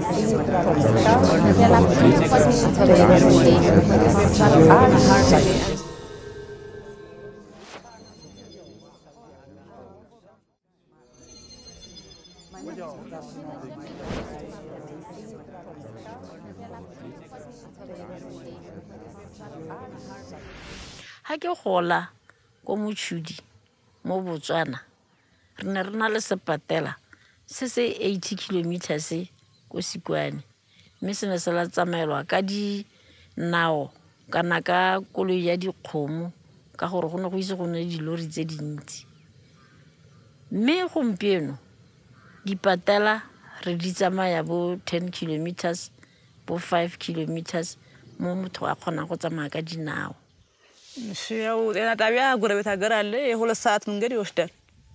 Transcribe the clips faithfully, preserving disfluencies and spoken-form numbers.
Ha ke gola ko Motšhudi mo Botswana re ne re na le sepatela se se eighty kilometers ko Sikwane mme se ne se la tsamaelwa ka dinao kana ka koloi ya dikgomo ka gore go ne go ise go nne dilori tse dintsi mme gompieno dipatela re di tsamaya bo ten kilometers bo five kilometers mo motho a kgona go tsamaya ka dinao. ያው ጤና ጣቢያ ጎረቤት ሀገር አለ የሁለት ሰዓት መንገድ ይወስዳል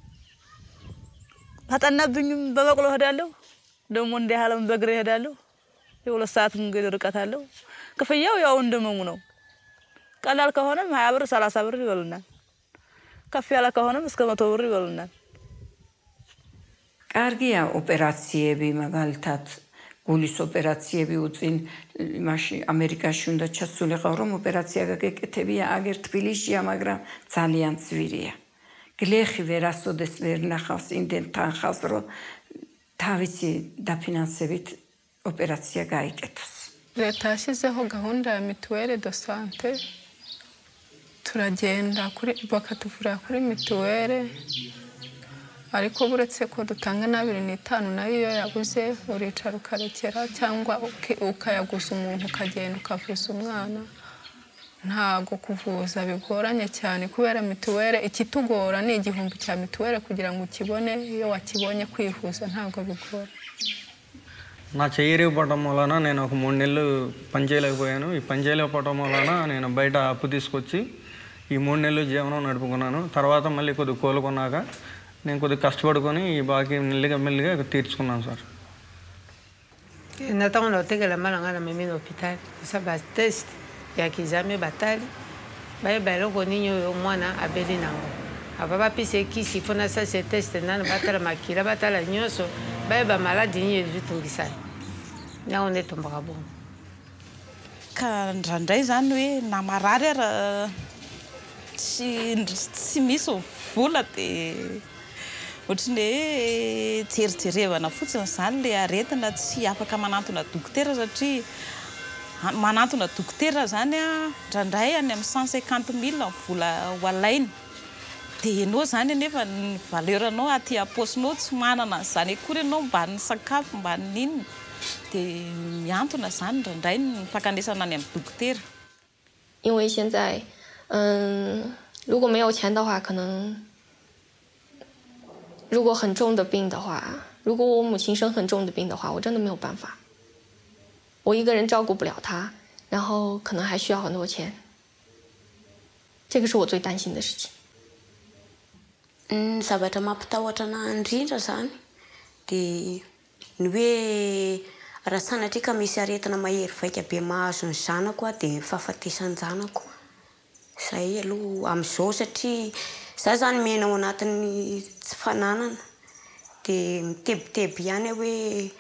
ታጠናብኝም በበቅሎ ሄዳለሁ ደሞ እንደ ያለም በእግሬ ሄዳለሁ የሁለት ሰዓት መንገድ ርቀት አለው ክፍያው ያው እንደመሙ ነው ቀላል ከሆነም ሃያ ብር ሰላሳ ብር ይበሉናል ከፍ ያለ ከሆነም እስከ መቶ ብር ይበሉናል კარგია ოპერაციები მაგალითად გულის ოპერაციები უწინ იმაში ამერიკაში უნდა ჩასულიყო რომ ოპერაცია გაკეთებია აგერ თბილისშია მაგრამ ძალიან ძვირია გლეხი ვერასოდეს ვერ ნახავს იმდენ თანხას რომ თავისი დაფინანსებით ოპერაცია გაიკეთოს Tashizeho gahunda ya mituweli do sante turagenda kuri bakatuvura kuri mituweli ariko buretse ko dutanga na bibiri n'itanu nayo yabuze uricara ukarekera cyangwa ukayaguza umuntu ukagenda ukavuza umwana ntago kuvuza bigoranye cyane kubera mituweli ikitugora ni igihumbi cya mituweli kugira ngo ukibone iyo wakibonye kwivuza ntago bigora నా చెయ్యి పడడం వలన నేను ఒక మూడు నెలలు పని చేయలేకపోయాను ఈ పని చేయలేకపోవడం వలన నేను బయట అప్పు తీసుకొచ్చి ఈ మూడు నెలలు జీవనం నడుపుకున్నాను తర్వాత మళ్ళీ కొద్దిగా కోలుకున్నాక నేను కొద్దిగా కష్టపడుకొని ఈ బాకీ మెల్లిగా మెల్లిగా తీర్చుకున్నాను sir Nataka unaotegela malanga na mimi na hospital sa ba test ya kizame batali baye baloko ninyo yo mwana abeli nango ababa pise kisi fona sa se test nana batala makila batala nyoso baye ba maladi ninyo vitungisa na one tombaka bon ka ndrandray zany hoe na marary ara tsy tsy misy vola de ohatrany hoe jerijerevana fotsiny zany le aretina tsy afaka manantona dokotera satria manantona dokotera zany a ndrandray any amin'ny cent cinquante mille vola hoalainy dia ianao zany nefa ny valeuranao aty aposinao tsy manana zany akory ianao mba ny sakafo mba ny inona dia miantona zany ndrandray ny fakanesana any amin'ny dokotera 因为现在嗯如果没有钱的话可能 如果很重的病的话，如果我母亲生很重的病的话，我真的没有办法。我一个人照顾不了她，然后可能还需要很多钱。这个是我最担心的事情。 嗯，zavatra mampitahotra anahy indrindra zany dia ny hoe raha sanatria ka misy aretina mahery vaika be mahazo ny zanako dia fahafatesan'ny zanako. Zay aloha amin'izao satria za zany miaina ao anatin'ny tsy fananana dia mitebiteby ihany hoe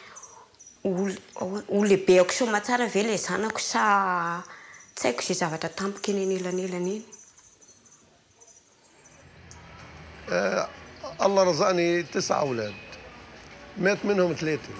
ho lehibeako soa matsara ve ilay zanako sa tsy haiko izay zavatra tampoka eny anelanelana eny. الله رزقني تسعة أولاد مات منهم ثلاثة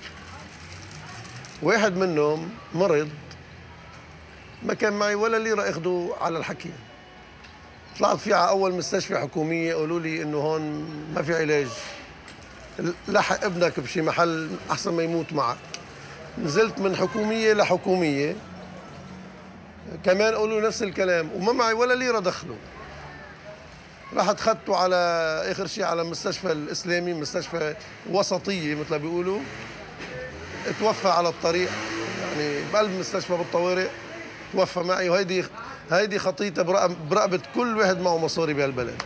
واحد منهم مرض ما كان معي ولا ليرة أخذه على الحكي طلعت فيه على أول مستشفى حكومية قالوا لي إنه هون ما في علاج لحق ابنك بشي محل أحسن ما يموت معك نزلت من حكومية لحكومية كمان قالوا نفس الكلام وما معي ولا ليرة دخله رحت خدته على آخر شيء على مستشفى الإسلامي مستشفى وسطية مثل ما بيقولوا توفى على الطريق يعني بقلب مستشفى بالطوارئ توفى معي وهيدي هيدي خطيتها برقبة كل واحد معه مصاري بهالبلد.